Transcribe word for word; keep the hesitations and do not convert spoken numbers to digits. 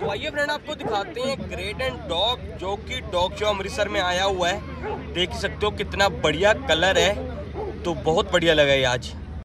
तो आइए फ्रेंड आपको दिखाते हैं ग्रेट एंड डॉग, जो कि डॉग शो अमृतसर में आया हुआ है। देख सकते हो कितना बढ़िया कलर है, तो बहुत बढ़िया लगा ये आज।